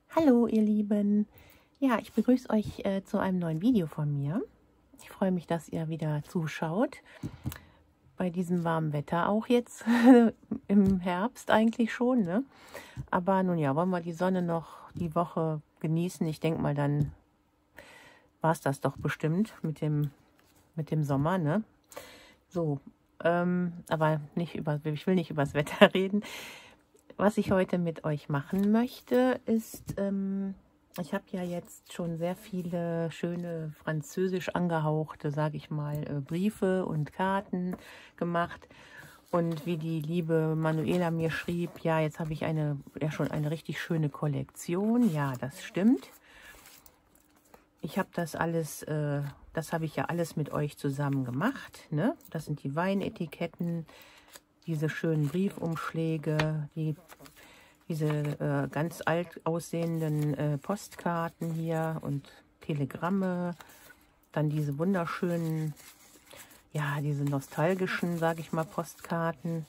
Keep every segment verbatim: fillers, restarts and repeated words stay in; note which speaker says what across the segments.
Speaker 1: Hallo ihr Lieben, ja, ich begrüße euch äh, zu einem neuen Video von mir. Ich freue mich, dass ihr wieder zuschaut, bei diesem warmen Wetter auch jetzt, im Herbst eigentlich schon, ne? Aber nun ja, wollen wir die Sonne noch die Woche genießen. Ich denke mal, dann war es das doch bestimmt mit dem, mit dem Sommer, ne? So, ähm, aber nicht über, ich will nicht über das Wetter reden. Was ich heute mit euch machen möchte, ist, ähm, ich habe ja jetzt schon sehr viele schöne französisch angehauchte, sage ich mal, äh, Briefe und Karten gemacht. Und wie die liebe Manuela mir schrieb, ja, jetzt habe ich eine, ja schon eine richtig schöne Kollektion. Ja, das stimmt. Ich habe das alles, äh, das habe ich ja alles mit euch zusammen gemacht, ne? Das sind die Weinetiketten, diese schönen Briefumschläge, die, diese äh, ganz alt aussehenden äh, Postkarten hier und Telegramme, dann diese wunderschönen, ja, diese nostalgischen, sage ich mal, Postkarten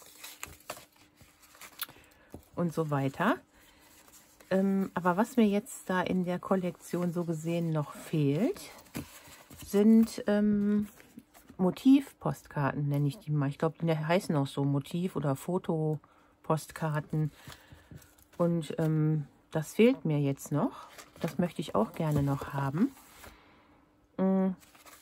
Speaker 1: und so weiter. Ähm, aber was mir jetzt da in der Kollektion so gesehen noch fehlt, sind ähm, Motivpostkarten, nenne ich die mal. Ich glaube, die heißen auch so Motiv- oder Fotopostkarten. Und ähm, das fehlt mir jetzt noch. Das möchte ich auch gerne noch haben. Mhm.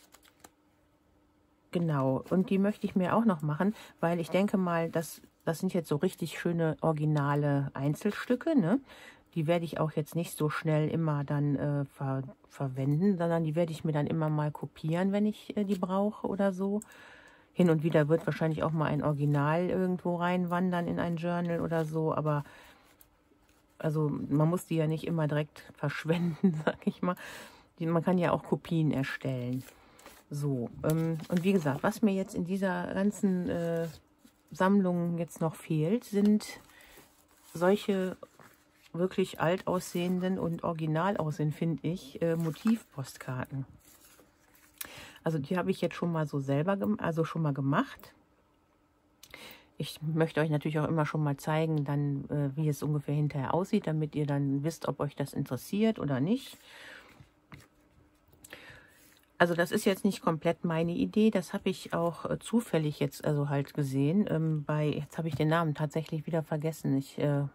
Speaker 1: Genau, und die möchte ich mir auch noch machen, weil ich denke mal, das, das sind jetzt so richtig schöne originale Einzelstücke, ne? Die werde ich auch jetzt nicht so schnell immer dann äh, ver verwenden, sondern die werde ich mir dann immer mal kopieren, wenn ich äh, die brauche oder so. Hin und wieder wird wahrscheinlich auch mal ein Original irgendwo reinwandern in ein Journal oder so, aber also man muss die ja nicht immer direkt verschwenden, sag ich mal. Die, man kann ja auch Kopien erstellen. So, ähm, und wie gesagt, was mir jetzt in dieser ganzen äh, Sammlung jetzt noch fehlt, sind solche wirklich alt aussehenden und original aussehen, finde ich, äh, Motivpostkarten. Also die habe ich jetzt schon mal so selber, also schon mal gemacht. Ich möchte euch natürlich auch immer schon mal zeigen, dann äh, wie es ungefähr hinterher aussieht, damit ihr dann wisst, ob euch das interessiert oder nicht. Also das ist jetzt nicht komplett meine Idee, das habe ich auch äh, zufällig jetzt also halt gesehen. Ähm, bei, jetzt habe ich den Namen tatsächlich wieder vergessen. Ich, äh,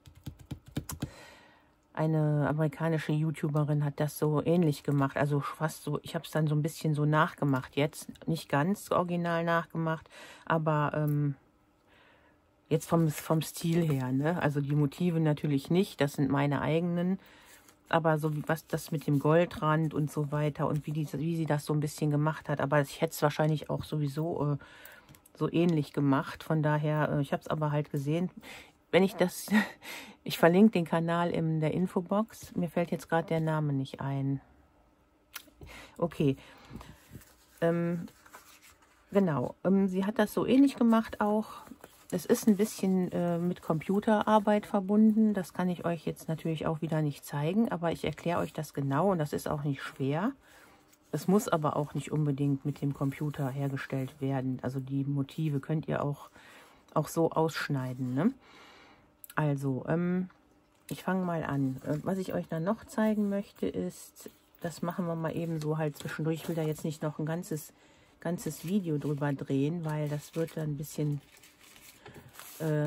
Speaker 1: eine amerikanische YouTuberin hat das so ähnlich gemacht, also fast so, ich habe es dann so ein bisschen so nachgemacht jetzt. Nicht ganz original nachgemacht, aber ähm, jetzt vom, vom Stil her, ne? Also die Motive natürlich nicht, das sind meine eigenen. Aber so wie was das mit dem Goldrand und so weiter und wie, die, wie sie das so ein bisschen gemacht hat. Aber ich hätte es wahrscheinlich auch sowieso äh, so ähnlich gemacht. Von daher, äh, ich habe es aber halt gesehen. Wenn ich das, ich verlinke den Kanal in der Infobox. Mir fällt jetzt gerade der Name nicht ein. Okay. Ähm, genau. Ähm, sie hat das so ähnlich gemacht auch. Es ist ein bisschen äh, mit Computerarbeit verbunden. Das kann ich euch jetzt natürlich auch wieder nicht zeigen, aber ich erkläre euch das genau und das ist auch nicht schwer. Es muss aber auch nicht unbedingt mit dem Computer hergestellt werden. Also die Motive könnt ihr auch, auch so ausschneiden, ne? Also, ähm, ich fange mal an. Was ich euch dann noch zeigen möchte ist, das machen wir mal eben so halt zwischendurch. Ich will da jetzt nicht noch ein ganzes, ganzes Video drüber drehen, weil das wird dann ein bisschen... Äh,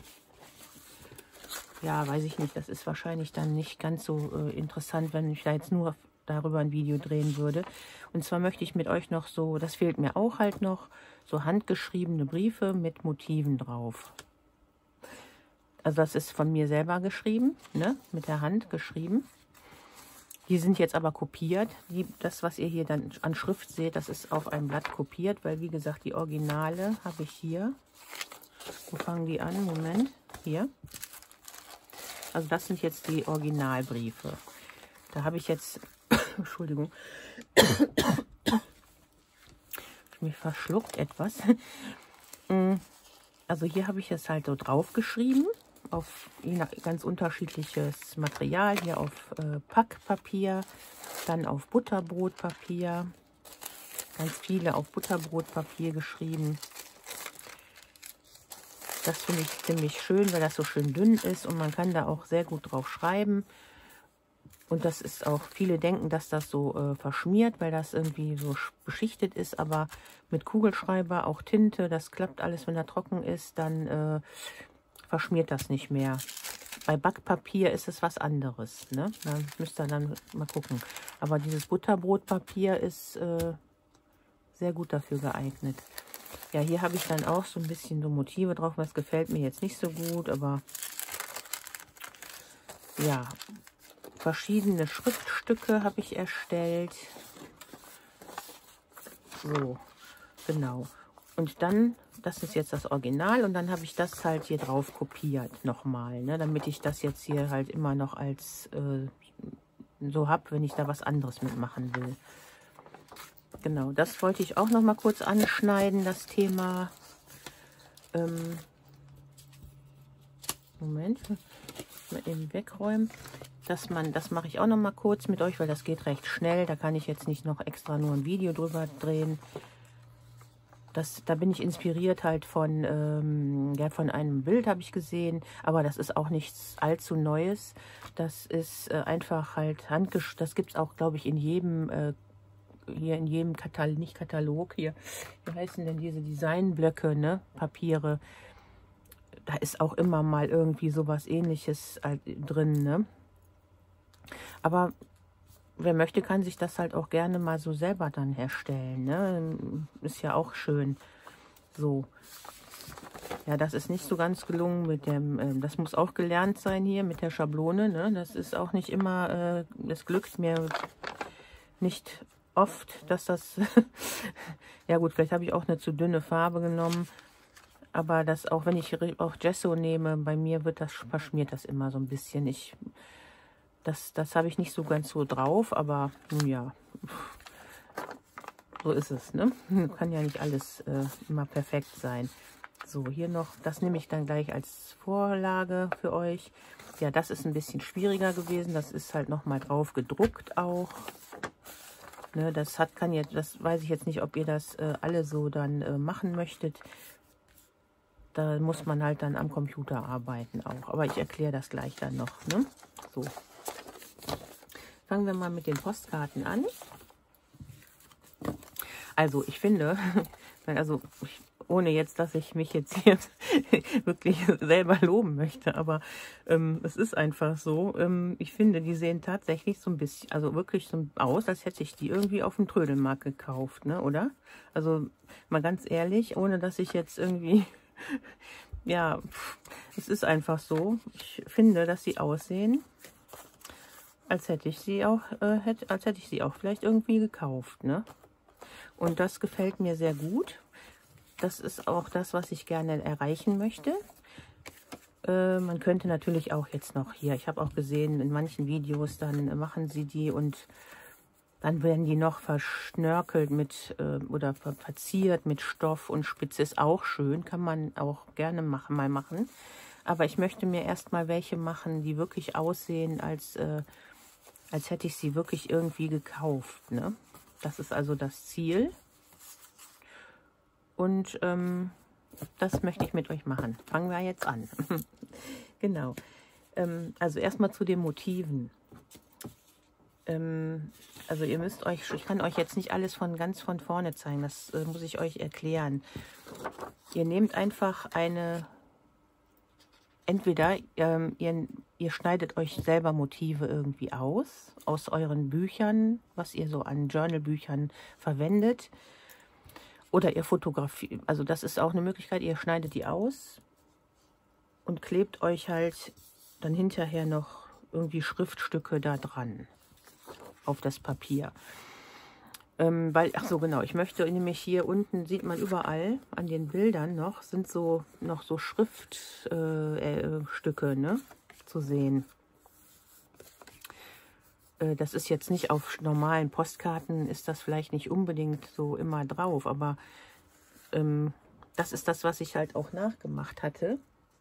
Speaker 1: ja, weiß ich nicht, das ist wahrscheinlich dann nicht ganz so äh, interessant, wenn ich da jetzt nur darüber ein Video drehen würde. Und zwar möchte ich mit euch noch so, das fehlt mir auch halt noch, so handgeschriebene Briefe mit Motiven drauf. Also das ist von mir selber geschrieben, ne, mit der Hand geschrieben. Die sind jetzt aber kopiert. Die, das, was ihr hier dann an Schrift seht, das ist auf einem Blatt kopiert, weil wie gesagt, die Originale habe ich hier. Wo fangen die an? Moment, hier. Also das sind jetzt die Originalbriefe. Da habe ich jetzt, Entschuldigung, ich mich verschluckt etwas. Also hier habe ich es halt so drauf geschrieben, auf ganz unterschiedliches Material. Hier auf äh, Packpapier, dann auf Butterbrotpapier, ganz viele auf Butterbrotpapier geschrieben. Das finde ich ziemlich schön, weil das so schön dünn ist und man kann da auch sehr gut drauf schreiben. Und das ist auch, viele denken, dass das so äh, verschmiert, weil das irgendwie so beschichtet ist, aber mit Kugelschreiber, auch Tinte, das klappt alles, wenn er trocken ist, dann äh, verschmiert das nicht mehr. Bei Backpapier ist es was anderes, ne? Da müsst ihr dann mal gucken. Aber dieses Butterbrotpapier ist äh, sehr gut dafür geeignet. Ja, hier habe ich dann auch so ein bisschen so Motive drauf. Das gefällt mir jetzt nicht so gut, aber ja, verschiedene Schriftstücke habe ich erstellt. So, genau. Und dann, das ist jetzt das Original und dann habe ich das halt hier drauf kopiert nochmal, ne, damit ich das jetzt hier halt immer noch als äh, so habe, wenn ich da was anderes mitmachen will. Genau, das wollte ich auch noch mal kurz anschneiden, das Thema. Ähm, Moment, mal eben wegräumen. Dass man, das mache ich auch noch mal kurz mit euch, weil das geht recht schnell. Da kann ich jetzt nicht noch extra nur ein Video drüber drehen. Das, da bin ich inspiriert halt von, ähm, ja, von einem Bild habe ich gesehen, aber das ist auch nichts allzu Neues. Das ist äh, einfach halt handgesch... Das gibt es auch, glaube ich, in jedem, äh, hier in jedem Katalog, nicht Katalog, hier, wie heißen denn diese Designblöcke, ne, Papiere. Da ist auch immer mal irgendwie sowas Ähnliches drin, ne. Aber wer möchte, kann sich das halt auch gerne mal so selber dann herstellen, ne? Ist ja auch schön. So. Ja, das ist nicht so ganz gelungen mit dem, äh, das muss auch gelernt sein hier mit der Schablone, ne? Das ist auch nicht immer, äh, das glückt mir nicht oft, dass das, ja gut, vielleicht habe ich auch eine zu dünne Farbe genommen, aber das auch, wenn ich auch Gesso nehme, bei mir wird das, verschmiert das immer so ein bisschen. Ich Das, das habe ich nicht so ganz so drauf, aber nun ja, so ist es, ne? Kann ja nicht alles äh, immer perfekt sein. So, hier noch, das nehme ich dann gleich als Vorlage für euch. Ja, das ist ein bisschen schwieriger gewesen. Das ist halt nochmal drauf gedruckt auch. Ne, das hat, kann jetzt, das weiß ich jetzt nicht, ob ihr das äh, alle so dann äh, machen möchtet. Da muss man halt dann am Computer arbeiten auch. Aber ich erkläre das gleich dann noch, ne? So. Fangen wir mal mit den Postkarten an. Also ich finde, also ich, ohne jetzt, dass ich mich jetzt hier wirklich selber loben möchte, aber ähm, es ist einfach so, ähm, ich finde, die sehen tatsächlich so ein bisschen, also wirklich so aus, als hätte ich die irgendwie auf dem Trödelmarkt gekauft, ne, oder? Also mal ganz ehrlich, ohne dass ich jetzt irgendwie, ja, es ist einfach so, ich finde, dass sie aussehen, als hätte ich sie auch, äh, hätte, als hätte ich sie auch vielleicht irgendwie gekauft, ne? Und das gefällt mir sehr gut. Das ist auch das, was ich gerne erreichen möchte. Äh, man könnte natürlich auch jetzt noch hier, ich habe auch gesehen, in manchen Videos, dann machen sie die und dann werden die noch verschnörkelt mit äh, oder verziert mit Stoff und Spitze. Ist auch schön, kann man auch gerne machen, mal machen. Aber ich möchte mir erstmal welche machen, die wirklich aussehen, als, äh, als hätte ich sie wirklich irgendwie gekauft, ne? Das ist also das Ziel. Und ähm, das möchte ich mit euch machen. Fangen wir jetzt an. Genau. Ähm, also erstmal zu den Motiven. Ähm, also ihr müsst euch, ich kann euch jetzt nicht alles von ganz von vorne zeigen. Das äh, muss ich euch erklären. Ihr nehmt einfach eine, entweder ähm, ihr, ihr schneidet euch selber Motive irgendwie aus, aus euren Büchern, was ihr so an Journalbüchern verwendet. Oder ihr fotografiert, also das ist auch eine Möglichkeit, ihr schneidet die aus und klebt euch halt dann hinterher noch irgendwie Schriftstücke da dran auf das Papier. Ähm, weil, ach so genau, ich möchte nämlich hier unten, sieht man überall an den Bildern noch, sind so noch so Schriftstücke äh, ne, zu sehen. Das ist jetzt nicht auf normalen Postkarten, ist das vielleicht nicht unbedingt so immer drauf, aber ähm, das ist das, was ich halt auch nachgemacht hatte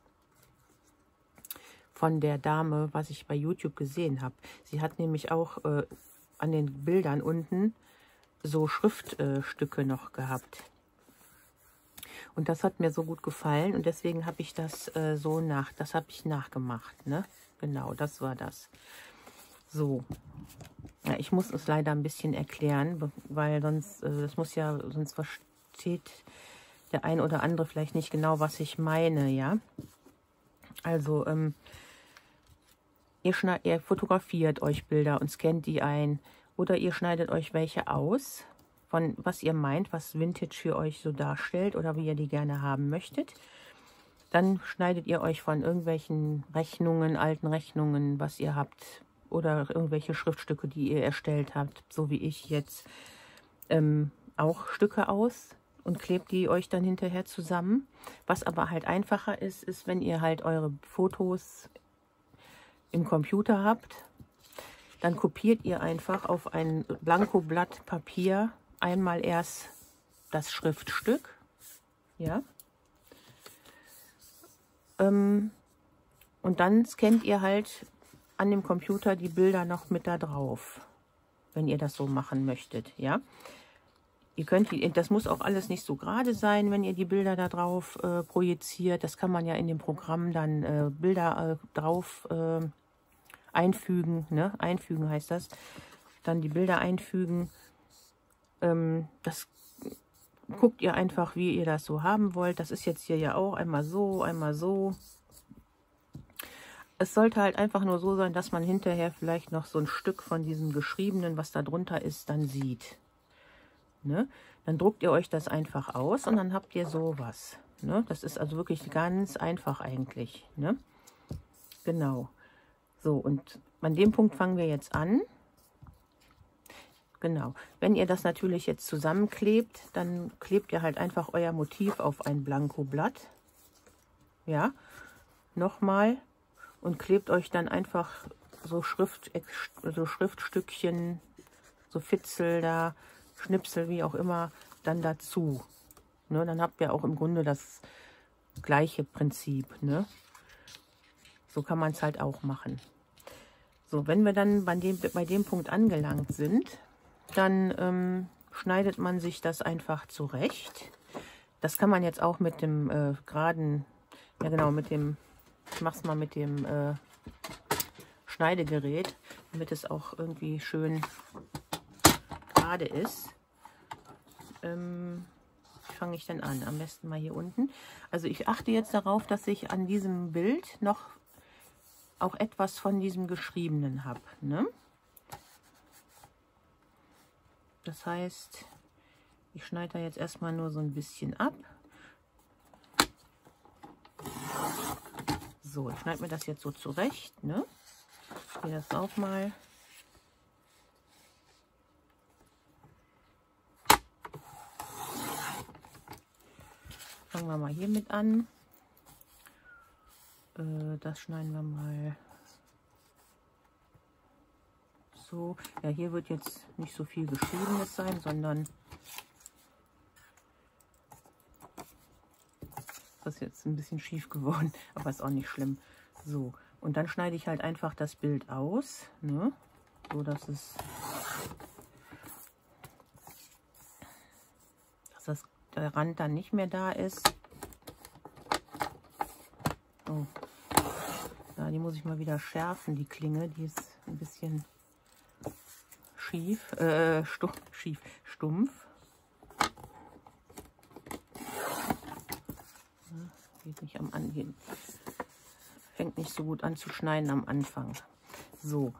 Speaker 1: von der Dame, was ich bei YouTube gesehen habe. Sie hat nämlich auch äh, an den Bildern unten so Schriftstücke äh, noch gehabt. Und das hat mir so gut gefallen und deswegen habe ich das äh, so nach, das habe ich nachgemacht, ne? Genau, das war das. So. Ja, ich muss es leider ein bisschen erklären, weil sonst, äh, das muss ja, sonst versteht der ein oder andere vielleicht nicht genau, was ich meine, ja. Also, ähm, ihr, schneid, ihr fotografiert euch Bilder und scannt die ein oder ihr schneidet euch welche aus, von was ihr meint, was Vintage für euch so darstellt oder wie ihr die gerne haben möchtet. Dann schneidet ihr euch von irgendwelchen Rechnungen, alten Rechnungen, was ihr habt, oder irgendwelche Schriftstücke, die ihr erstellt habt, so wie ich jetzt, ähm, auch Stücke aus und klebt die euch dann hinterher zusammen. Was aber halt einfacher ist, ist, wenn ihr halt eure Fotos im Computer habt, dann kopiert ihr einfach auf ein Blankoblatt Papier einmal erst das Schriftstück, ja, ähm, und dann scannt ihr halt an dem Computer die Bilder noch mit da drauf, wenn ihr das so machen möchtet, ja. Ihr könnt, das muss auch alles nicht so gerade sein, wenn ihr die Bilder da drauf äh, projiziert. Das kann man ja in dem Programm dann äh, Bilder äh, drauf äh, einfügen, ne? Einfügen heißt das. Dann die Bilder einfügen. Ähm, das guckt ihr einfach, wie ihr das so haben wollt. Das ist jetzt hier ja auch einmal so, einmal so. Es sollte halt einfach nur so sein, dass man hinterher vielleicht noch so ein Stück von diesem Geschriebenen, was da drunter ist, dann sieht. Ne? Dann druckt ihr euch das einfach aus und dann habt ihr sowas. Ne? Das ist also wirklich ganz einfach eigentlich. Ne? Genau. So, und an dem Punkt fangen wir jetzt an. Genau. Wenn ihr das natürlich jetzt zusammenklebt, dann klebt ihr halt einfach euer Motiv auf ein Blankoblatt. Ja, nochmal. Und klebt euch dann einfach so, Schrift, so Schriftstückchen, so Fitzel da, Schnipsel, wie auch immer, dann dazu. Ne, dann habt ihr auch im Grunde das gleiche Prinzip. Ne? So kann man es halt auch machen. So, wenn wir dann bei dem, bei dem Punkt angelangt sind, dann ähm, schneidet man sich das einfach zurecht. Das kann man jetzt auch mit dem äh, geraden, ja genau, mit dem, ich mach's mal mit dem äh, Schneidegerät, damit es auch irgendwie schön gerade ist. Ähm, wie fange ich denn an? Am besten mal hier unten. Also ich achte jetzt darauf, dass ich an diesem Bild noch auch etwas von diesem Geschriebenen habe. Ne? Das heißt, ich schneide da jetzt erstmal nur so ein bisschen ab. So, ich schneide mir das jetzt so zurecht. Ne? Hier das auch mal. Fangen wir mal hier mit an. Äh, das schneiden wir mal so. Ja, hier wird jetzt nicht so viel Geschriebenes sein, sondern das ist jetzt ein bisschen schief geworden, aber ist auch nicht schlimm. So, und dann schneide ich halt einfach das Bild aus, ne? So dass es, dass das, der Rand dann nicht mehr da ist. Oh. Ja, die muss ich mal wieder schärfen, die Klinge, die ist ein bisschen schief, äh, stumpf, schief, stumpf. Geht nicht am Angehen. Fängt nicht so gut an zu schneiden am Anfang. So,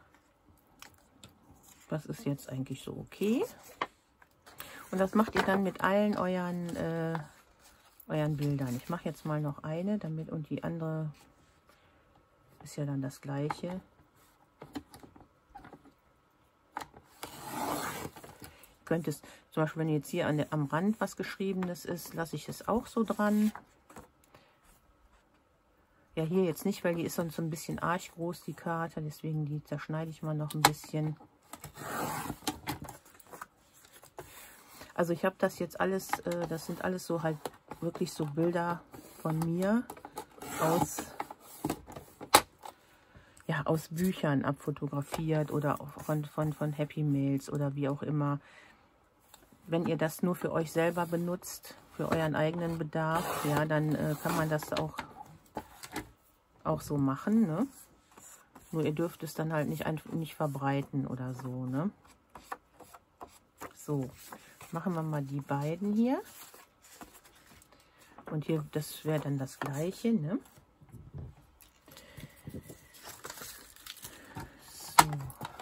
Speaker 1: das ist jetzt eigentlich so okay. Und das macht ihr dann mit allen euren, äh, euren Bildern. Ich mache jetzt mal noch eine, damit, und die andere ist ja dann das gleiche. Ihr könnt es, zum Beispiel, wenn jetzt hier an der, am Rand was Geschriebenes ist, lasse ich es auch so dran. Ja, hier jetzt nicht, weil die ist sonst so ein bisschen arg groß, die Karte. Deswegen die zerschneide ich mal noch ein bisschen. Also ich habe das jetzt alles, äh, das sind alles so halt wirklich so Bilder von mir aus, ja, aus Büchern abfotografiert oder auch von, von, von Happy Mails oder wie auch immer. Wenn ihr das nur für euch selber benutzt, für euren eigenen Bedarf, ja, dann äh, kann man das auch auch so machen, ne? Nur ihr dürft es dann halt nicht, einfach nicht verbreiten oder so, ne? So, machen wir mal die beiden hier. Und hier, das wäre dann das gleiche, ne? So.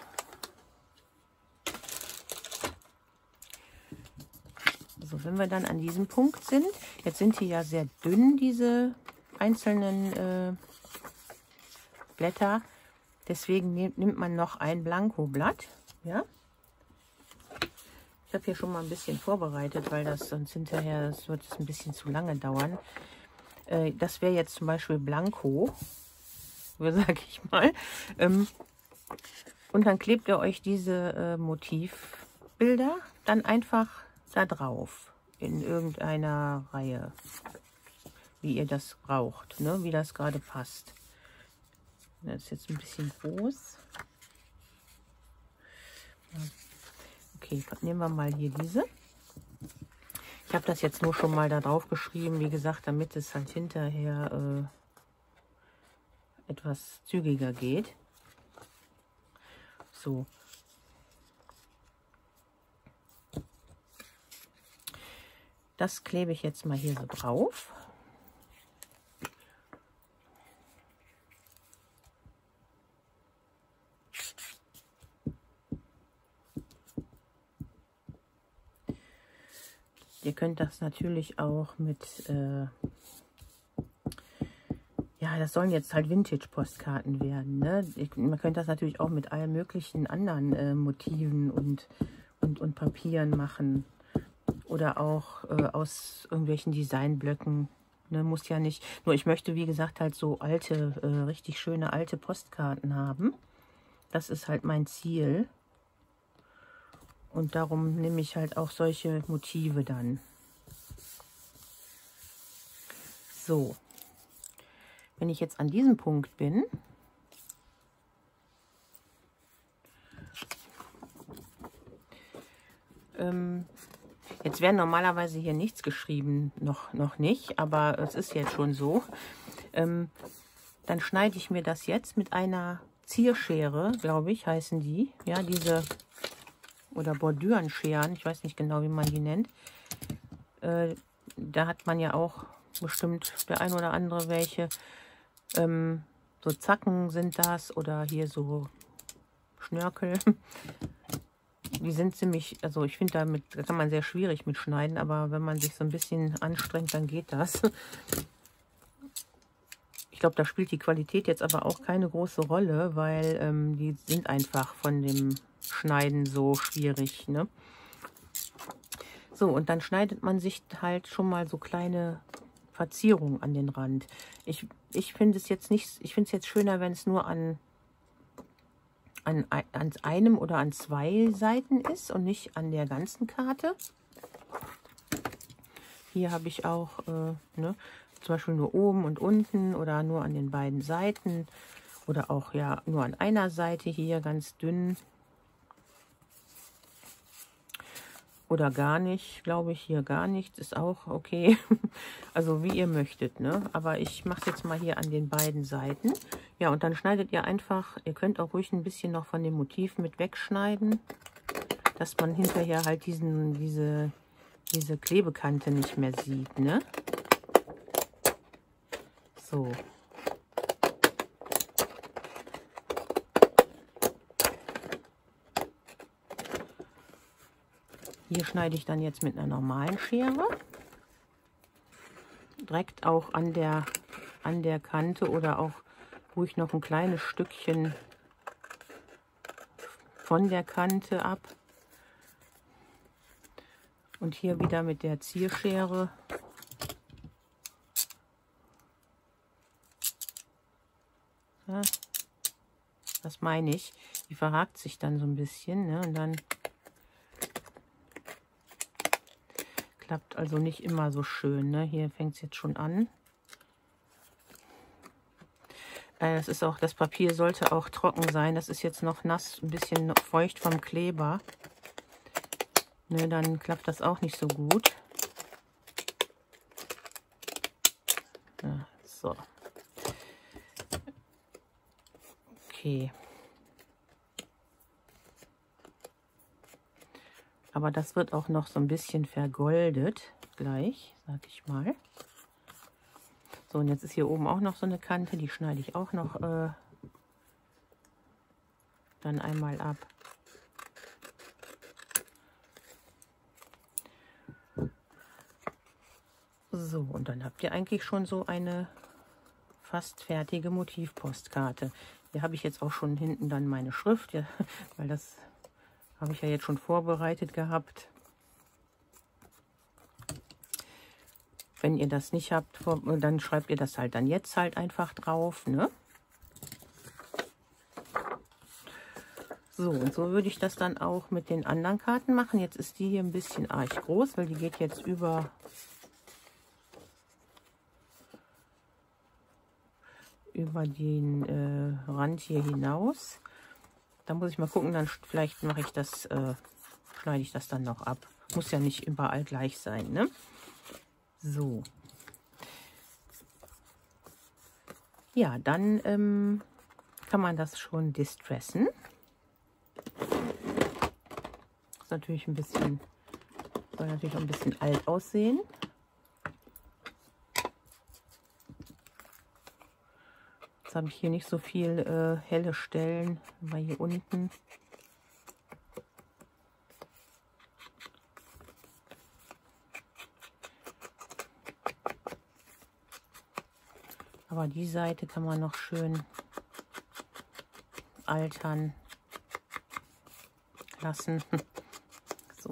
Speaker 1: So, wenn wir dann an diesem Punkt sind, jetzt sind die ja sehr dünn, diese einzelnen äh, Blätter. Deswegen nimmt man noch ein Blankoblatt, ja? Ich habe hier schon mal ein bisschen vorbereitet, weil das sonst hinterher, das wird es ein bisschen zu lange dauern. Äh, das wäre jetzt zum Beispiel Blanko, sage ich mal. Ähm, und dann klebt ihr euch diese äh, Motivbilder dann einfach da drauf, in irgendeiner Reihe, wie ihr das braucht, ne? Wie das gerade passt. Das ist jetzt ein bisschen groß. Okay, nehmen wir mal hier diese. Ich habe das jetzt nur schon mal da drauf geschrieben, wie gesagt, damit es halt hinterher äh, etwas zügiger geht. So. Das klebe ich jetzt mal hier so drauf. Ihr könnt das natürlich auch mit, äh, ja, das sollen jetzt halt Vintage-Postkarten werden, ne? Ich, man könnte das natürlich auch mit allen möglichen anderen äh, Motiven und, und, und Papieren machen. Oder auch äh, aus irgendwelchen Designblöcken. Ne? Muss ja nicht, nur ich möchte, wie gesagt, halt so alte, äh, richtig schöne alte Postkarten haben. Das ist halt mein Ziel. Und darum nehme ich halt auch solche Motive dann. So. Wenn ich jetzt an diesem Punkt bin, ähm, jetzt wäre normalerweise hier nichts geschrieben, noch, noch nicht, aber es ist jetzt schon so. Ähm, dann schneide ich mir das jetzt mit einer Zierschere, glaube ich, heißen die. Ja, diese... oder Bordürenscheren, ich weiß nicht genau, wie man die nennt. Äh, da hat man ja auch bestimmt der ein oder andere welche. Ähm, so Zacken sind das oder hier so Schnörkel. Die sind ziemlich, also ich finde damit, da kann man sehr schwierig mitschneiden, aber wenn man sich so ein bisschen anstrengt, dann geht das. Ich glaube, da spielt die Qualität jetzt aber auch keine große Rolle, weil ähm, die sind einfach von dem Schneiden so schwierig, ne? So, und dann schneidet man sich halt schon mal so kleine Verzierungen an den Rand. Ich, ich finde es jetzt nicht, ich finde es jetzt schöner, wenn es nur an, an, an einem oder an zwei Seiten ist und nicht an der ganzen Karte. Hier habe ich auch, äh, ne, zum Beispiel nur oben und unten oder nur an den beiden Seiten oder auch ja nur an einer Seite hier ganz dünn. Oder gar nicht, glaube ich, hier gar nichts, ist auch okay. Also wie ihr möchtet, ne? Aber ich mache es jetzt mal hier an den beiden Seiten. Ja, und dann schneidet ihr einfach, ihr könnt auch ruhig ein bisschen noch von dem Motiv mit wegschneiden, dass man hinterher halt diesen, diese, diese Klebekante nicht mehr sieht, ne? So. Hier schneide ich dann jetzt mit einer normalen Schere. Direkt auch an der, an der Kante oder auch ruhig noch ein kleines Stückchen von der Kante ab. Und hier wieder mit der Zierschere. Ja, das meine ich. Die verhakt sich dann so ein bisschen, ne? Und dann klappt also nicht immer so schön, ne? Hier fängt es jetzt schon an. Äh, das ist auch, das Papier sollte auch trocken sein. Das ist jetzt noch nass, ein bisschen noch feucht vom Kleber. Ne, dann klappt das auch nicht so gut. Ja, so. Okay. Okay. Aber das wird auch noch so ein bisschen vergoldet gleich, sag ich mal. So, und jetzt ist hier oben auch noch so eine Kante, die schneide ich auch noch äh, dann einmal ab. So, und dann habt ihr eigentlich schon so eine fast fertige Motivpostkarte. Hier habe ich jetzt auch schon hinten dann meine Schrift, ja, weil das habe ich ja jetzt schon vorbereitet gehabt. Wenn ihr das nicht habt, dann schreibt ihr das halt dann jetzt halt einfach drauf, ne? So, und so würde ich das dann auch mit den anderen Karten machen. Jetzt ist die hier ein bisschen arg groß, weil die geht jetzt über, über den äh, Rand hier hinaus. Da muss ich mal gucken, dann vielleicht mache ich das, äh, schneide ich das dann noch ab. Muss ja nicht überall gleich sein, ne? So. Ja, dann ähm, kann man das schon distressen. Ist natürlich ein bisschen, soll natürlich auch ein bisschen alt aussehen. Jetzt habe ich hier nicht so viel äh, helle Stellen, weil hier unten. Aber die Seite kann man noch schön altern lassen. So.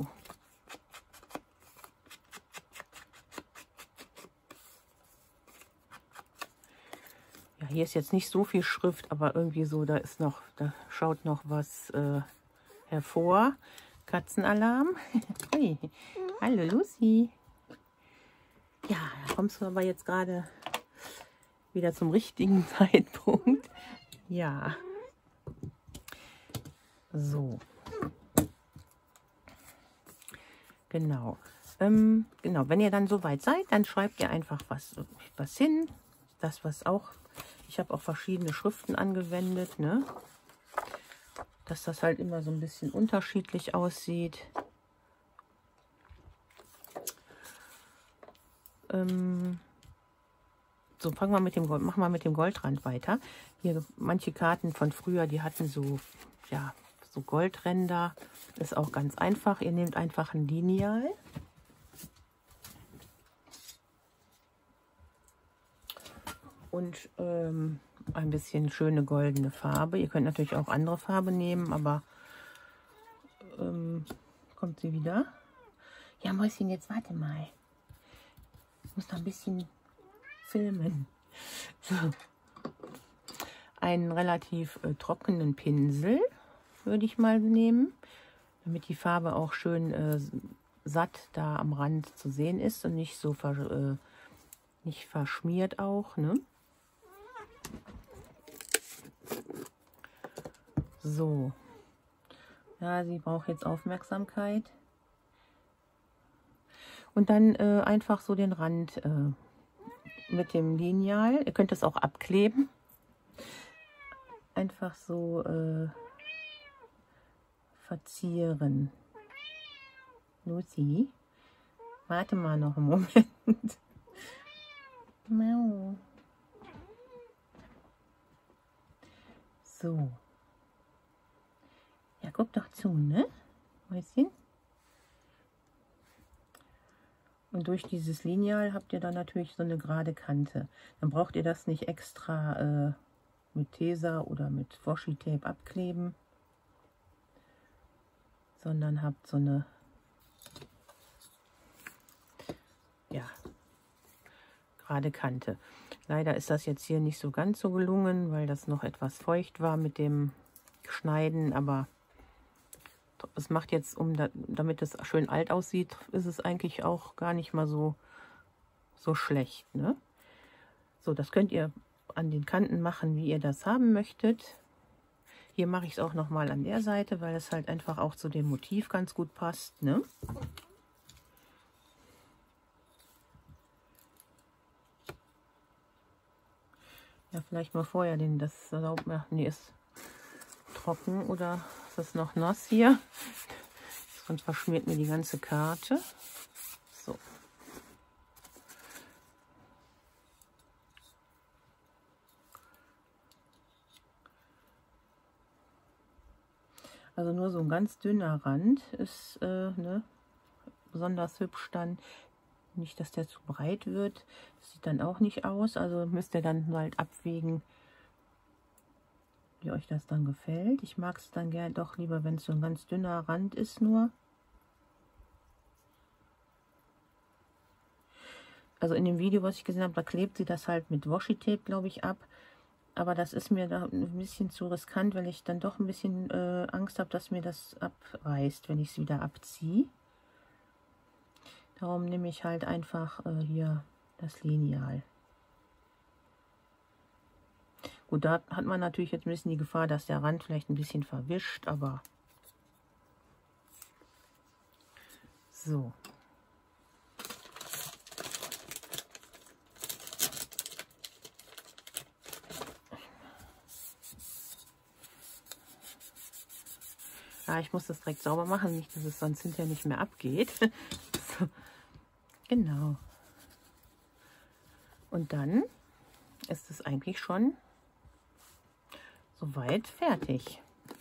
Speaker 1: Ja, hier ist jetzt nicht so viel Schrift, aber irgendwie so, da ist noch, da schaut noch was äh, hervor. Katzenalarm. Hey. Hallo Lucy. Ja, da kommst du aber jetzt gerade wieder zum richtigen Zeitpunkt. Ja. So. Genau. Ähm, genau, wenn ihr dann soweit seid, dann schreibt ihr einfach was, was hin. Das, was auch, ich habe auch verschiedene Schriften angewendet, ne? Dass das halt immer so ein bisschen unterschiedlich aussieht. Ähm, so, fangen wir mit dem Gold, machen wir mit dem Goldrand weiter. Hier, manche Karten von früher, die hatten so, ja, so Goldränder. Ist auch ganz einfach. Ihr nehmt einfach ein Lineal. Und ähm, ein bisschen schöne goldene Farbe. Ihr könnt natürlich auch andere Farbe nehmen, aber ähm, kommt sie wieder? Ja, Mäuschen, jetzt warte mal. Ich muss noch ein bisschen filmen. So. Einen relativ äh, trockenen Pinsel würde ich mal nehmen, damit die Farbe auch schön äh, satt da am Rand zu sehen ist und nicht so ver, äh, nicht verschmiert auch, ne? So. Ja, sie braucht jetzt Aufmerksamkeit. Und dann äh, einfach so den Rand äh, mit dem Lineal. Ihr könnt das auch abkleben. Einfach so äh, verzieren. Lucy, warte mal noch einen Moment. Mau. So. Ja, guck doch zu, ne? Mäuschen. Und durch dieses Lineal habt ihr dann natürlich so eine gerade Kante. Dann braucht ihr das nicht extra äh, mit Tesa oder mit Washi-Tape abkleben, sondern habt so eine, ja, gerade Kante. Leider ist das jetzt hier nicht so ganz so gelungen, weil das noch etwas feucht war mit dem Schneiden, aber es macht jetzt, um da, damit es schön alt aussieht, ist es eigentlich auch gar nicht mal so, so schlecht, ne? So, das könnt ihr an den Kanten machen, wie ihr das haben möchtet. Hier mache ich es auch noch mal an der Seite, weil es halt einfach auch zu dem Motiv ganz gut passt, ne? Ja, vielleicht mal vorher den, das erlaubt mir, nee, ist trocken oder ist das noch nass hier? Sonst verschmiert mir die ganze Karte. So. Also nur so ein ganz dünner Rand ist äh, ne, besonders hübsch dann. Nicht, dass der zu breit wird. Das sieht dann auch nicht aus. Also müsst ihr dann halt abwägen, wie euch das dann gefällt. Ich mag es dann gerne doch lieber, wenn es so ein ganz dünner Rand ist nur. Also in dem Video, was ich gesehen habe, da klebt sie das halt mit Washi-Tape, glaube ich, ab. Aber das ist mir da ein bisschen zu riskant, weil ich dann doch ein bisschen äh, Angst habe, dass mir das abreißt, wenn ich es wieder abziehe. Darum nehme ich halt einfach äh, hier das Lineal. Gut, da hat man natürlich jetzt ein bisschen die Gefahr, dass der Rand vielleicht ein bisschen verwischt, aber so. Ja, ich muss das direkt sauber machen, nicht, dass es sonst hinterher nicht mehr abgeht. So. Genau. Und dann ist es eigentlich schon soweit fertig.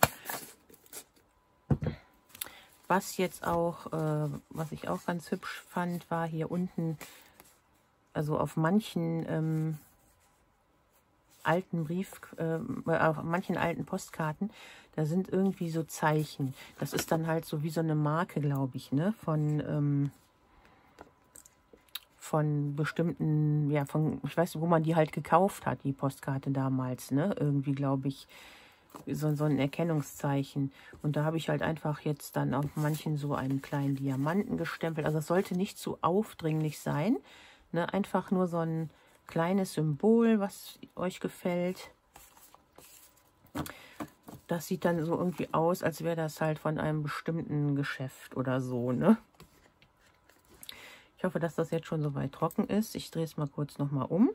Speaker 1: Was jetzt auch, äh, was ich auch ganz hübsch fand, war hier unten, also auf manchen ähm, alten Brief, äh, auf manchen alten Postkarten, da sind irgendwie so Zeichen. Das ist dann halt so wie so eine Marke, glaube ich, ne, von ähm, von bestimmten, ja, von, ich weiß nicht, wo man die halt gekauft hat, die Postkarte damals, ne, irgendwie, glaube ich, so, so ein Erkennungszeichen. Und da habe ich halt einfach jetzt dann auf manchen so einen kleinen Diamanten gestempelt. Also es sollte nicht zu aufdringlich sein, ne, einfach nur so ein kleines Symbol, was euch gefällt. Das sieht dann so irgendwie aus, als wäre das halt von einem bestimmten Geschäft oder so, ne? Ich hoffe, dass das jetzt schon soweit trocken ist. Ich drehe es mal kurz nochmal um.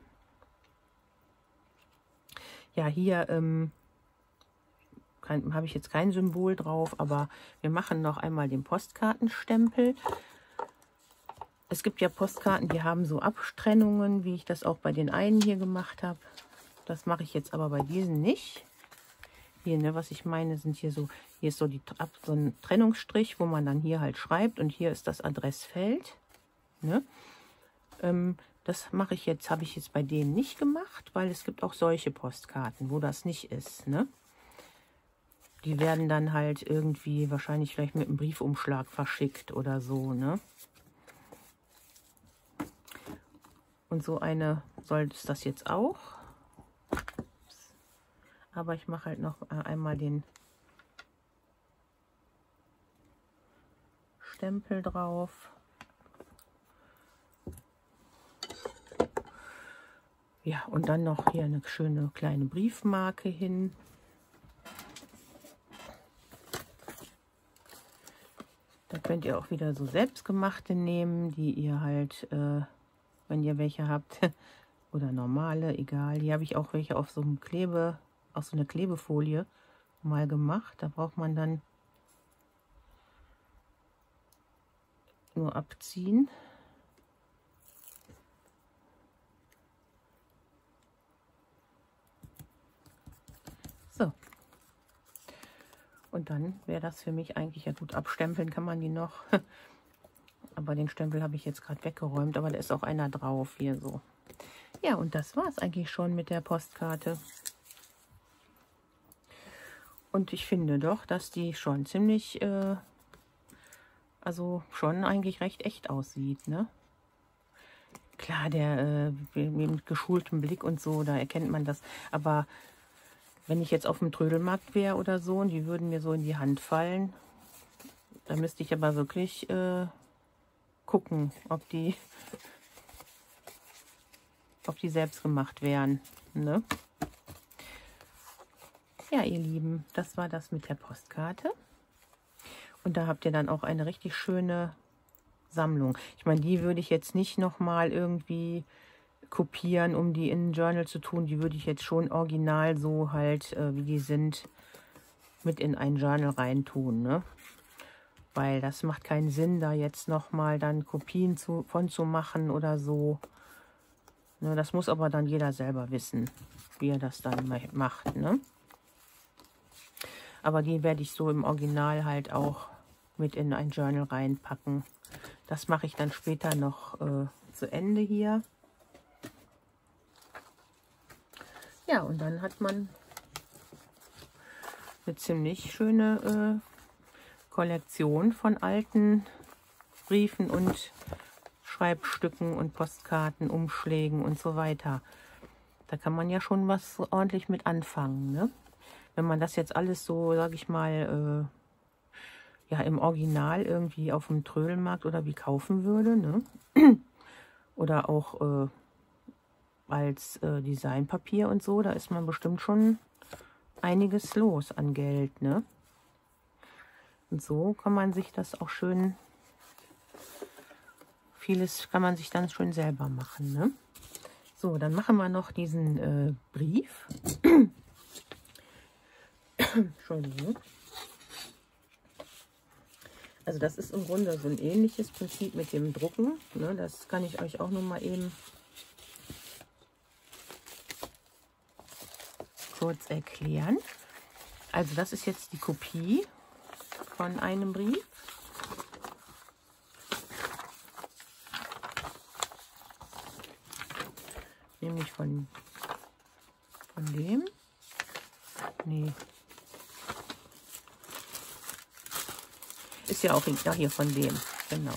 Speaker 1: Ja, hier ähm, habe ich jetzt kein Symbol drauf, aber wir machen noch einmal den Postkartenstempel. Es gibt ja Postkarten, die haben so Abtrennungen, wie ich das auch bei den einen hier gemacht habe. Das mache ich jetzt aber bei diesen nicht. Hier, ne, was ich meine, sind hier so, hier ist so, die, so ein Trennungsstrich, wo man dann hier halt schreibt und hier ist das Adressfeld. Ne? Ähm, das mache ich jetzt, habe ich jetzt bei denen nicht gemacht, weil es gibt auch solche Postkarten, wo das nicht ist. Ne? Die werden dann halt irgendwie wahrscheinlich vielleicht mit einem Briefumschlag verschickt oder so. Ne? Und so eine soll es das jetzt auch. Aber ich mache halt noch einmal den Stempel drauf. Ja, und dann noch hier eine schöne kleine Briefmarke hin. Da könnt ihr auch wieder so selbstgemachte nehmen, die ihr halt, äh, wenn ihr welche habt, oder normale, egal. Hier habe ich auch welche auf so einem Klebe, auf so eine Klebefolie mal gemacht. Da braucht man dann nur abziehen. So. Und dann wäre das für mich eigentlich, ja gut, abstempeln kann man die noch. Aber den Stempel habe ich jetzt gerade weggeräumt, aber da ist auch einer drauf hier so. Ja, und das war es eigentlich schon mit der Postkarte. Und ich finde doch, dass die schon ziemlich, äh, also schon eigentlich recht echt aussieht, ne? Klar, der äh, mit geschultem Blick und so, da erkennt man das. Aber wenn ich jetzt auf dem Trödelmarkt wäre oder so und die würden mir so in die Hand fallen, da müsste ich aber wirklich äh, gucken, ob die, ob die selbst gemacht wären, ne? Ja, ihr Lieben, das war das mit der Postkarte. Und da habt ihr dann auch eine richtig schöne Sammlung. Ich meine, die würde ich jetzt nicht nochmal irgendwie kopieren, um die in ein Journal zu tun. Die würde ich jetzt schon original so halt, äh, wie die sind, mit in ein Journal reintun, ne? Weil das macht keinen Sinn, da jetzt nochmal dann Kopien zu, von zu machen oder so. Ne, das muss aber dann jeder selber wissen, wie er das dann macht, ne? Aber die werde ich so im Original halt auch mit in ein Journal reinpacken. Das mache ich dann später noch äh, zu Ende hier. Ja, und dann hat man eine ziemlich schöne äh, Kollektion von alten Briefen und Schreibstücken und Postkarten, Umschlägen und so weiter. Da kann man ja schon was ordentlich mit anfangen, ne? Wenn man das jetzt alles so, sage ich mal, äh, ja im Original irgendwie auf dem Trödelmarkt oder wie kaufen würde, ne? Oder auch äh, als äh, Designpapier und so, da ist man bestimmt schon einiges los an Geld, ne? Und so kann man sich das auch schön, vieles kann man sich dann schön selber machen, ne? So, dann machen wir noch diesen äh, Brief. Entschuldigung. Also das ist im Grunde so ein ähnliches Prinzip mit dem Drucken, ne? Das kann ich euch auch noch mal eben kurz erklären. Also das ist jetzt die Kopie von einem Brief. Nämlich von, von dem. Nee. Ist ja auch ja, hier von dem. Genau.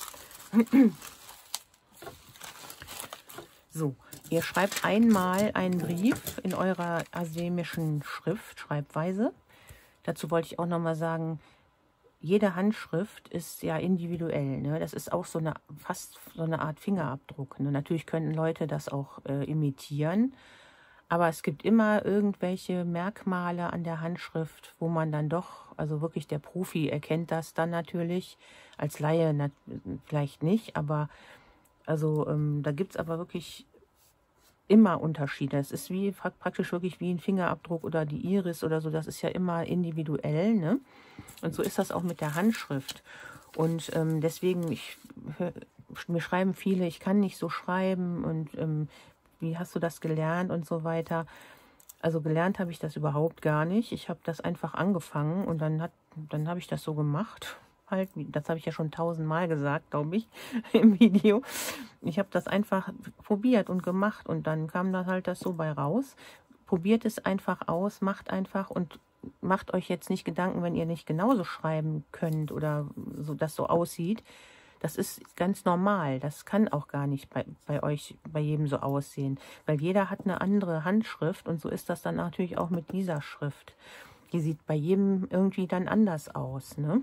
Speaker 1: So, ihr schreibt einmal einen Brief in eurer asemischen Schrift, Schreibweise. Dazu wollte ich auch noch mal sagen, jede Handschrift ist ja individuell, ne? Das ist auch so eine, fast so eine Art Fingerabdruck, ne? Natürlich können Leute das auch äh, imitieren, aber es gibt immer irgendwelche Merkmale an der Handschrift, wo man dann doch, also wirklich der Profi erkennt das dann natürlich, als Laie na, vielleicht nicht, aber also ähm, da gibt es aber wirklich immer Unterschiede. Es ist wie praktisch wirklich wie ein Fingerabdruck oder die Iris oder so, das ist ja immer individuell, ne? Und so ist das auch mit der Handschrift. Und ähm, deswegen, ich, mir schreiben viele, ich kann nicht so schreiben und ähm, wie hast du das gelernt und so weiter. Also gelernt habe ich das überhaupt gar nicht. Ich habe das einfach angefangen und dann hat, dann habe ich das so gemacht. Halt, das habe ich ja schon tausendmal gesagt, glaube ich, im Video. Ich habe das einfach probiert und gemacht und dann kam da halt das so bei raus. Probiert es einfach aus, macht einfach und macht euch jetzt nicht Gedanken, wenn ihr nicht genauso schreiben könnt oder so das so aussieht. Das ist ganz normal. Das kann auch gar nicht bei, bei euch, bei jedem so aussehen. Weil jeder hat eine andere Handschrift und so ist das dann natürlich auch mit dieser Schrift. Die sieht bei jedem irgendwie dann anders aus, ne?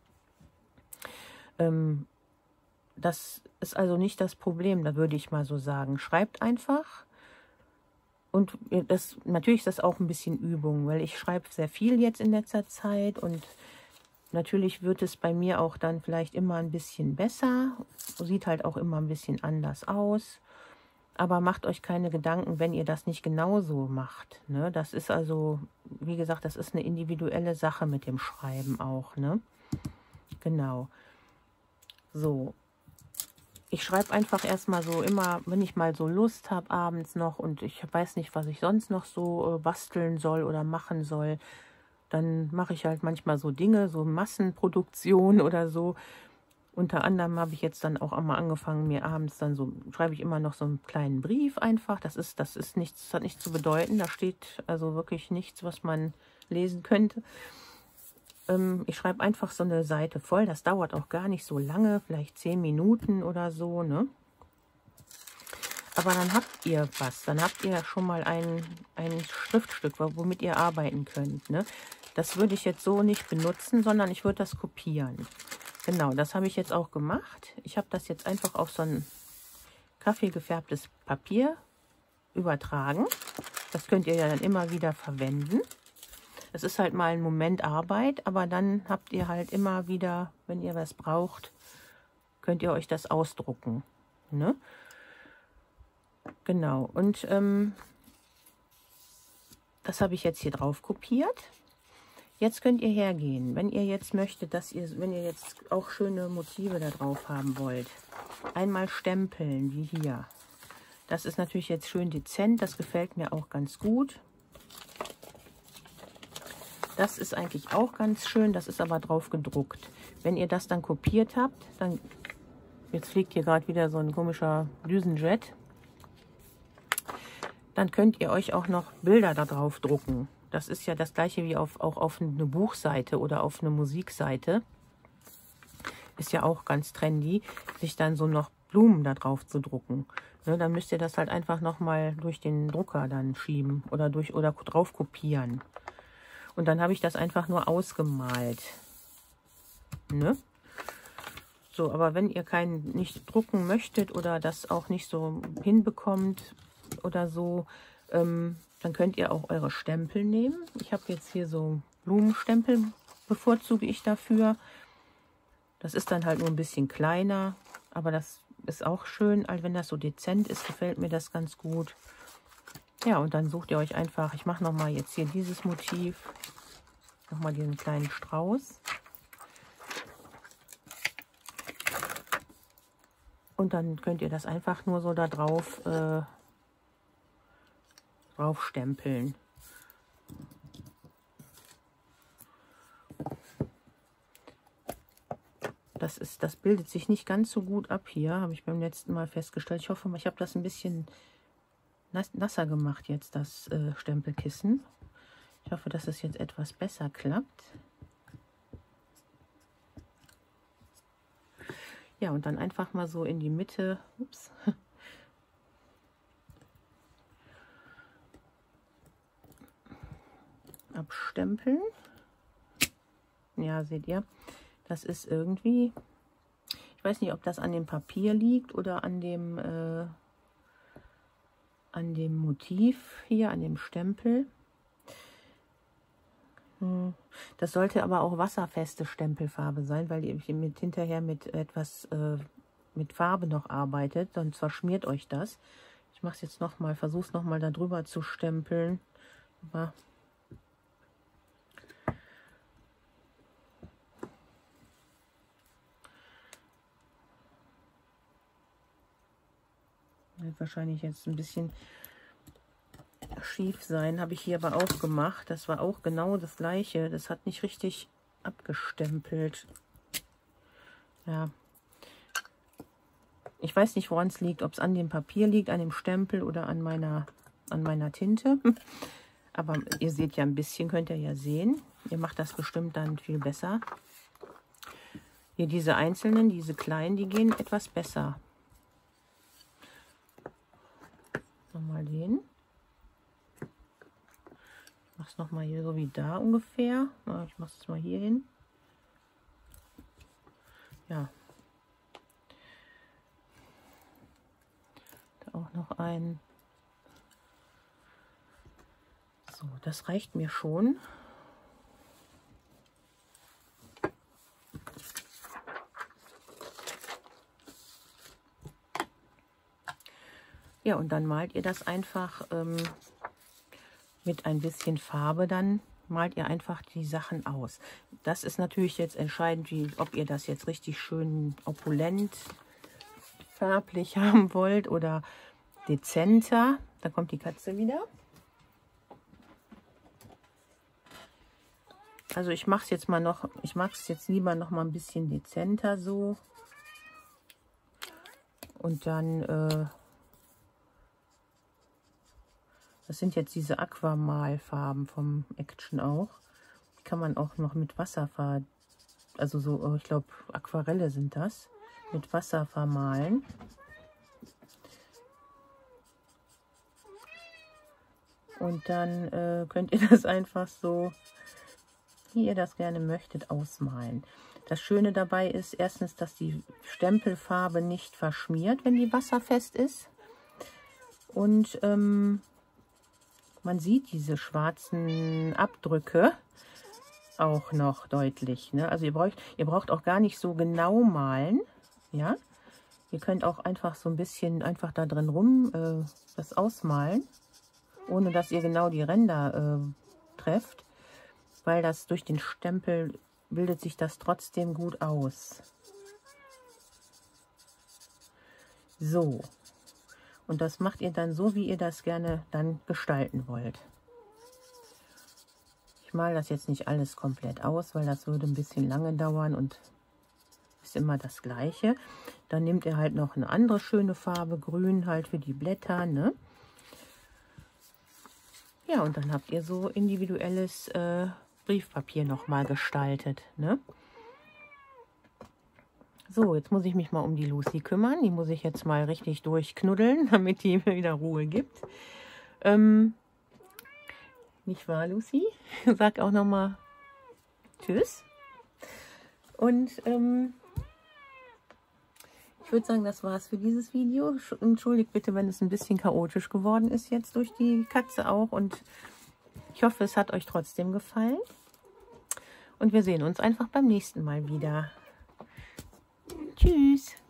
Speaker 1: Ähm, das ist also nicht das Problem, da würde ich mal so sagen. Schreibt einfach. Und das, natürlich ist das auch ein bisschen Übung, weil ich schreibe sehr viel jetzt in letzter Zeit und natürlich wird es bei mir auch dann vielleicht immer ein bisschen besser. Sieht halt auch immer ein bisschen anders aus. Aber macht euch keine Gedanken, wenn ihr das nicht genauso macht, ne? Das ist also, wie gesagt, das ist eine individuelle Sache mit dem Schreiben auch, ne? Genau. So. Ich schreibe einfach erstmal so immer, wenn ich mal so Lust habe abends noch und ich weiß nicht, was ich sonst noch so äh, basteln soll oder machen soll, dann mache ich halt manchmal so Dinge, so Massenproduktion oder so. Unter anderem habe ich jetzt dann auch einmal angefangen, mir abends dann so, schreibe ich immer noch so einen kleinen Brief einfach. Das ist, das ist nichts, das hat nichts zu bedeuten. Da steht also wirklich nichts, was man lesen könnte. Ich schreibe einfach so eine Seite voll. Das dauert auch gar nicht so lange, vielleicht zehn Minuten oder so, ne? Aber dann habt ihr was. Dann habt ihr schon mal ein, ein Schriftstück, womit ihr arbeiten könnt, ne? Das würde ich jetzt so nicht benutzen, sondern ich würde das kopieren. Genau, das habe ich jetzt auch gemacht. Ich habe das jetzt einfach auf so ein kaffeegefärbtes Papier übertragen. Das könnt ihr ja dann immer wieder verwenden. Es ist halt mal ein Moment Arbeit, aber dann habt ihr halt immer wieder, wenn ihr was braucht, könnt ihr euch das ausdrucken, ne? Genau, und ähm, das habe ich jetzt hier drauf kopiert. Jetzt könnt ihr hergehen, wenn ihr jetzt möchtet, dass ihr, wenn ihr jetzt auch schöne Motive da drauf haben wollt. Einmal stempeln, wie hier. Das ist natürlich jetzt schön dezent, das gefällt mir auch ganz gut. Das ist eigentlich auch ganz schön, das ist aber drauf gedruckt. Wenn ihr das dann kopiert habt, dann, jetzt fliegt hier gerade wieder so ein komischer Düsenjet, dann könnt ihr euch auch noch Bilder da drauf drucken. Das ist ja das gleiche wie auf, auch auf eine Buchseite oder auf eine Musikseite. Ist ja auch ganz trendy, sich dann so noch Blumen da drauf zu drucken. Ne, dann müsst ihr das halt einfach nochmal durch den Drucker dann schieben oder, durch, oder drauf kopieren. Und dann habe ich das einfach nur ausgemalt. Ne? So, aber wenn ihr keinen nicht drucken möchtet oder das auch nicht so hinbekommt oder so, ähm, dann könnt ihr auch eure Stempel nehmen. Ich habe jetzt hier so Blumenstempel, bevorzuge ich dafür. Das ist dann halt nur ein bisschen kleiner, aber das ist auch schön. Also wenn das so dezent ist, gefällt mir das ganz gut. Ja, und dann sucht ihr euch einfach, ich mache nochmal jetzt hier dieses Motiv, nochmal diesen kleinen Strauß. Und dann könnt ihr das einfach nur so da drauf, äh, drauf stempeln. Das, ist, das bildet sich nicht ganz so gut ab hier, habe ich beim letzten Mal festgestellt. Ich hoffe mal, ich habe das ein bisschen nasser gemacht jetzt, das äh, Stempelkissen. Ich hoffe, dass es jetzt etwas besser klappt. Ja, und dann einfach mal so in die Mitte, ups, abstempeln. Ja, seht ihr, das ist irgendwie, ich weiß nicht, ob das an dem Papier liegt oder an dem, äh, an dem Motiv hier, an dem Stempel. Das sollte aber auch wasserfeste Stempelfarbe sein, weil ihr mit hinterher mit etwas äh, mit Farbe noch arbeitet, sonst verschmiert euch das. Ich mache es jetzt nochmal, versuche es nochmal da drüber zu stempeln. Aber wird wahrscheinlich jetzt ein bisschen schief sein, habe ich hier aber auch gemacht. Das war auch genau das gleiche. Das hat nicht richtig abgestempelt. Ja. Ich weiß nicht, woran es liegt, ob es an dem Papier liegt, an dem Stempel oder an meiner, an meiner Tinte. Aber ihr seht ja ein bisschen, könnt ihr ja sehen. Ihr macht das bestimmt dann viel besser. Hier diese einzelnen, diese kleinen, die gehen etwas besser. Nochmal den. Ich mache es nochmal hier so wie da ungefähr. Ich mache es mal hier hin. Ja. Da auch noch ein. So, das reicht mir schon. Ja, und dann malt ihr das einfach ähm, mit ein bisschen Farbe, dann malt ihr einfach die Sachen aus. Das ist natürlich jetzt entscheidend, wie, ob ihr das jetzt richtig schön opulent farblich haben wollt oder dezenter. Da kommt die Katze wieder. Also ich mache es jetzt mal noch, ich mache es jetzt lieber noch mal ein bisschen dezenter so. Und dann, äh, das sind jetzt diese Aquamalfarben vom Action auch. Die kann man auch noch mit Wasser ver, also so, ich glaube Aquarelle sind das, mit Wasser vermalen. Und dann äh, könnt ihr das einfach so, wie ihr das gerne möchtet, ausmalen. Das Schöne dabei ist erstens, dass die Stempelfarbe nicht verschmiert, wenn die wasserfest ist. Und ähm, man sieht diese schwarzen Abdrücke auch noch deutlich. Ne? Also ihr braucht, ihr braucht auch gar nicht so genau malen. Ja? Ihr könnt auch einfach so ein bisschen einfach da drin rum äh, das ausmalen, ohne dass ihr genau die Ränder äh, trefft. weil das durch den Stempel bildet sich das trotzdem gut aus. So. Und das macht ihr dann so, wie ihr das gerne dann gestalten wollt. Ich male das jetzt nicht alles komplett aus, weil das würde ein bisschen lange dauern und ist immer das Gleiche. Dann nehmt ihr halt noch eine andere schöne Farbe, grün halt für die Blätter, ne? Ja, und dann habt ihr so individuelles äh, Briefpapier nochmal gestaltet, ne? So, jetzt muss ich mich mal um die Lucy kümmern. Die muss ich jetzt mal richtig durchknuddeln, damit die mir wieder Ruhe gibt. Ähm, nicht wahr, Lucy? Sag auch nochmal Tschüss. Und ähm, ich würde sagen, das war's für dieses Video. Entschuldigt bitte, wenn es ein bisschen chaotisch geworden ist jetzt durch die Katze auch. Und ich hoffe, es hat euch trotzdem gefallen. Und wir sehen uns einfach beim nächsten Mal wieder. Tschüss.